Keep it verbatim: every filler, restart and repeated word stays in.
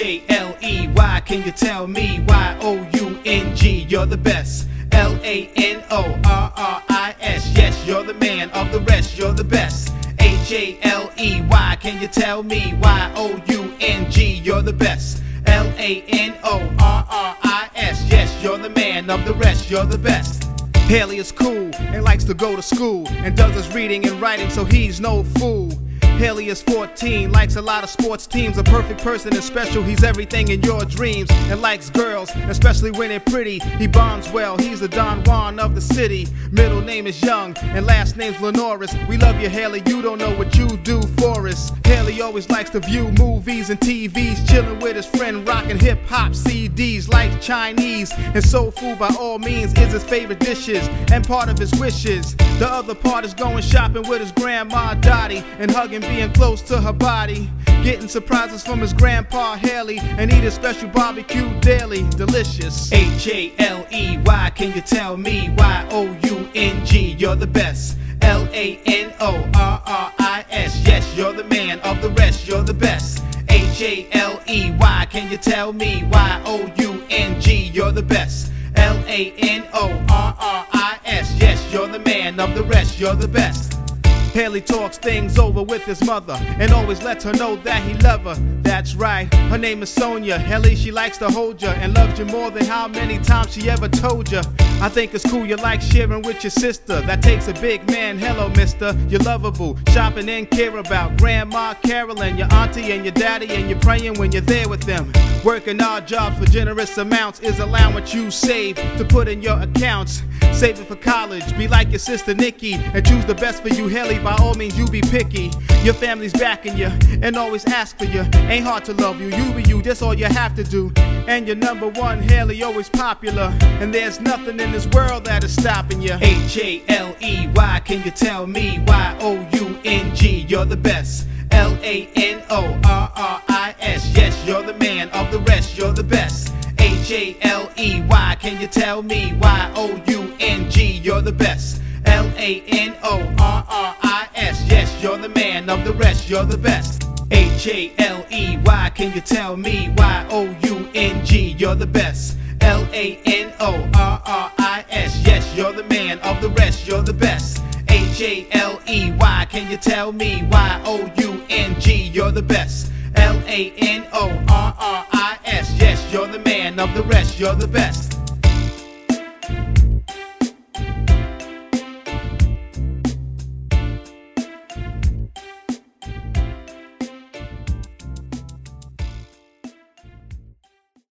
A L E Y, can you tell me? Y O U N G, you're the best. L A N O R R I S, yes, you're the man of the rest, you're the best. H A L E Y, can you tell me? Y O U N G, you're the best. L A N O R R I S, yes, you're the man of the rest, you're the best. Haley is cool and likes to go to school and does his reading and writing, so he's no fool. Haley is fourteen, likes a lot of sports teams, a perfect person and special, he's everything in your dreams, and likes girls, especially when they're pretty. He bonds well, he's the Don Juan of the city. Middle name is Young, and last name's Lenoris. We love you, Haley, you don't know what you do for us. Haley always likes to view movies and T Vs, chilling with his friend, rocking hip-hop C Ds, like Chinese, and soul food by all means is his favorite dishes, and part of his wishes. The other part is going shopping with his grandma Dottie, and hugging, being close to her body, getting surprises from his grandpa Haley, and eating special barbecue daily, delicious. H A L E Y, can you tell me? Y O U N G, you're the best. L A N O R R I S, yes, you're the man of the rest, you're the best. H A L E Y, can you tell me? Y O U N G, you're the best. L A N O R R I S, yes, you're the man of the rest, you're the best. Haley talks things over with his mother and always lets her know that he loves her. That's right, her name is Sonia. Haley, she likes to hold you and loves you more than how many times she ever told you. I think it's cool you like sharing with your sister. That takes a big man. Hello, mister, you're lovable, shopping and care about Grandma Carolyn, your auntie and your daddy, and you're praying when you're there with them. Working odd jobs for generous amounts is allowing what you save to put in your accounts. Save it for college, be like your sister Nikki, and choose the best for you, Haley. By all means, you be picky. Your family's backing you and always ask for you. Ain't hard to love you, you be you, that's all you have to do. And you're number one, Haley, always popular, and there's nothing in this world that is stopping you. H A L E Y, can you tell me? Y O U N G, you're the best. L A N O R R I S, yes, you're the man of the rest, you're the best. H A L E Y, can you tell me? Y O U N G, you're the best. L A N O R R I S, yes, you're the man of the rest, you're the best. H A L E Y, can you tell me? Y O U N G, you're the best. L A N O R R I S, yes, you're the man of the rest, you're the best. H A L E Y, can you tell me? Y O U N G, you're the best. L A N O R R I S, yes, you're the man of the rest, you're the best.